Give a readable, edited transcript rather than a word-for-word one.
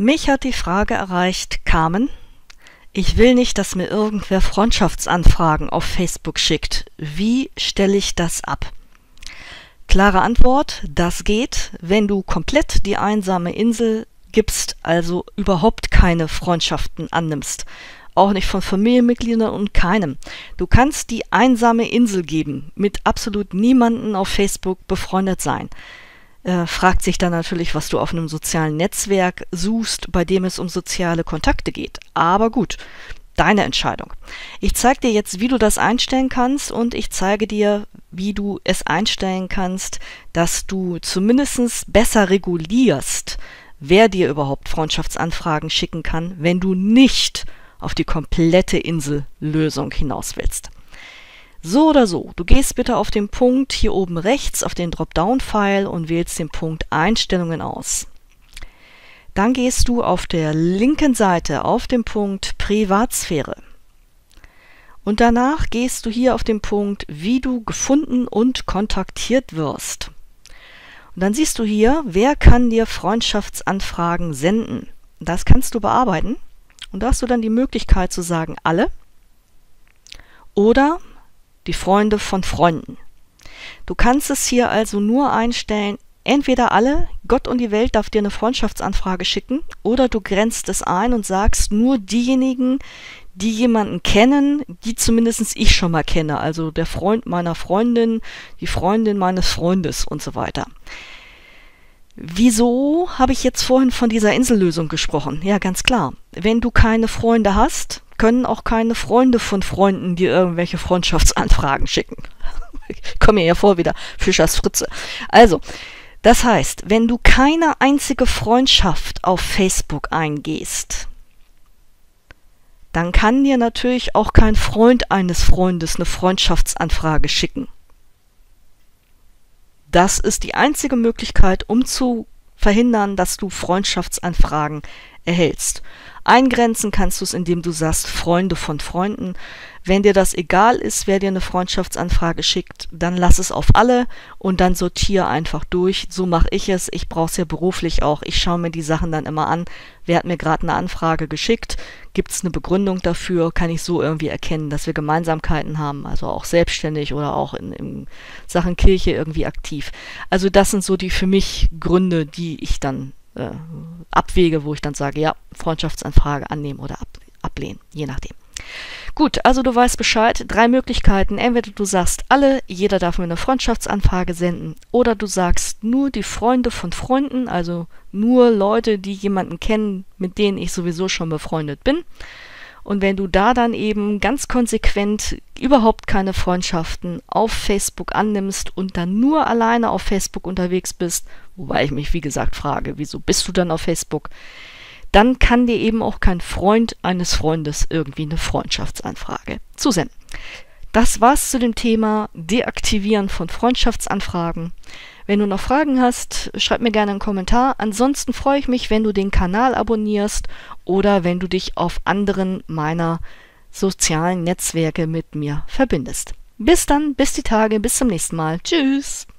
Mich hat die Frage erreicht, Carmen, ich will nicht, dass mir irgendwer Freundschaftsanfragen auf Facebook schickt. Wie stelle ich das ab? Klare Antwort, das geht, wenn du komplett die einsame Insel gibst, also überhaupt keine Freundschaften annimmst. Auch nicht von Familienmitgliedern und keinem. Du kannst die einsame Insel geben, mit absolut niemanden auf Facebook befreundet sein. Fragt sich dann natürlich, was du auf einem sozialen Netzwerk suchst, bei dem es um soziale Kontakte geht. Aber gut, deine Entscheidung. Ich zeige dir jetzt, wie du das einstellen kannst und ich zeige dir, wie du es einstellen kannst, dass du zumindest besser regulierst, wer dir überhaupt Freundschaftsanfragen schicken kann, wenn du nicht auf die komplette Insellösung hinaus willst. So oder so, du gehst bitte auf den Punkt hier oben rechts auf den Dropdown-Pfeil und wählst den Punkt Einstellungen aus. Dann gehst du auf der linken Seite auf den Punkt Privatsphäre. Und danach gehst du hier auf den Punkt, wie du gefunden und kontaktiert wirst. Und dann siehst du hier, wer kann dir Freundschaftsanfragen senden. Das kannst du bearbeiten. Und da hast du dann die Möglichkeit zu sagen, alle oder die Freunde von Freunden. Du kannst es hier also nur einstellen, entweder alle, Gott und die Welt darf dir eine Freundschaftsanfrage schicken, oder du grenzt es ein und sagst nur diejenigen, die jemanden kennen, die zumindest ich schon mal kenne, also der Freund meiner Freundin, die Freundin meines Freundes und so weiter. Wieso habe ich jetzt vorhin von dieser Insellösung gesprochen? Ja, ganz klar. Wenn du keine Freunde hast, können auch keine Freunde von Freunden dir irgendwelche Freundschaftsanfragen schicken. Ich komme mir ja vor wieder Fischers Fritze. Also, das heißt, wenn du keine einzige Freundschaft auf Facebook eingehst, dann kann dir natürlich auch kein Freund eines Freundes eine Freundschaftsanfrage schicken. Das ist die einzige Möglichkeit, um zu verhindern, dass du Freundschaftsanfragen erhältst. Eingrenzen kannst du es, indem du sagst, Freunde von Freunden. Wenn dir das egal ist, wer dir eine Freundschaftsanfrage schickt, dann lass es auf alle und dann sortiere einfach durch. So mache ich es. Ich brauche es ja beruflich auch. Ich schaue mir die Sachen dann immer an. Wer hat mir gerade eine Anfrage geschickt? Gibt es eine Begründung dafür? Kann ich so irgendwie erkennen, dass wir Gemeinsamkeiten haben? Also auch selbstständig oder auch in Sachen Kirche irgendwie aktiv. Also das sind so die für mich Gründe, die ich dann abwäge, wo ich dann sage, ja, Freundschaftsanfrage annehmen oder ablehnen, je nachdem. Gut, also du weißt Bescheid, 3 Möglichkeiten, entweder du sagst alle, jeder darf mir eine Freundschaftsanfrage senden, oder du sagst nur die Freunde von Freunden, also nur Leute, die jemanden kennen, mit denen ich sowieso schon befreundet bin. Und wenn du da dann eben ganz konsequent überhaupt keine Freundschaften auf Facebook annimmst und dann nur alleine auf Facebook unterwegs bist, wobei ich mich wie gesagt frage, wieso bist du dann auf Facebook, dann kann dir eben auch kein Freund eines Freundes irgendwie eine Freundschaftsanfrage zusenden. Das war's zu dem Thema Deaktivieren von Freundschaftsanfragen. Wenn du noch Fragen hast, schreib mir gerne einen Kommentar. Ansonsten freue ich mich, wenn du den Kanal abonnierst oder wenn du dich auf anderen meiner sozialen Netzwerke mit mir verbindest. Bis dann, bis die Tage, bis zum nächsten Mal. Tschüss!